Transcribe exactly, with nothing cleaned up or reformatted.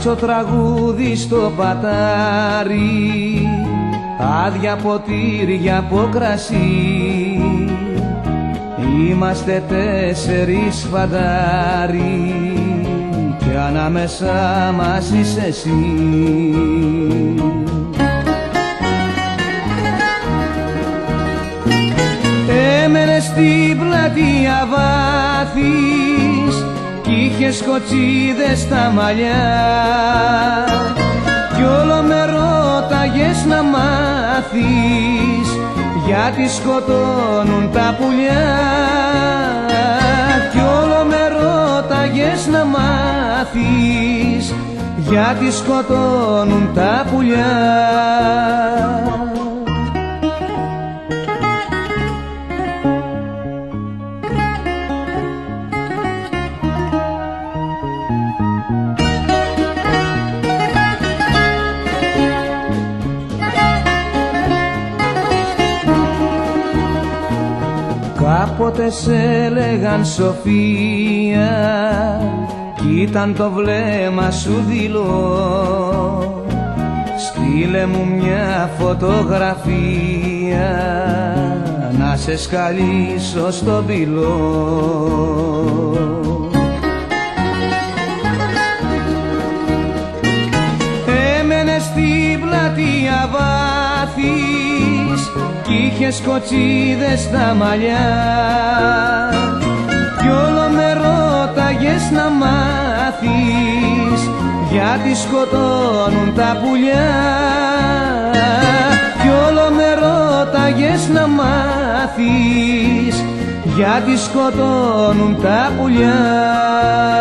μπάτσο τραγούδι στο πατάρι, άδεια ποτήρια από κρασί, είμαστε τέσσερις φαντάρι κι ανάμεσα μας είσαι εσύ. Έμενες στην πλατεία Βάθης κι είχες κοτσίδες στα μαλλιά κι όλο με ρώταγες να μάθεις γιατί σκοτώνουν τα πουλιά κι όλο με ρώταγες να μάθεις γιατί σκοτώνουν τα πουλιά. Κάποτε σε έλεγαν Σοφία κι ήταν το βλέμμα σου δειλό, στείλε μου μια φωτογραφία να σε σκαλίσω στο πυλό. Έμενες στην πλατεία Βάθης κι είχες κοτσίδες στα μαλλιά κι όλο με ρώταγες να μάθεις γιατί σκοτώνουν τα πουλιά κι όλο με ρώταγες να μάθεις γιατί σκοτώνουν τα πουλιά.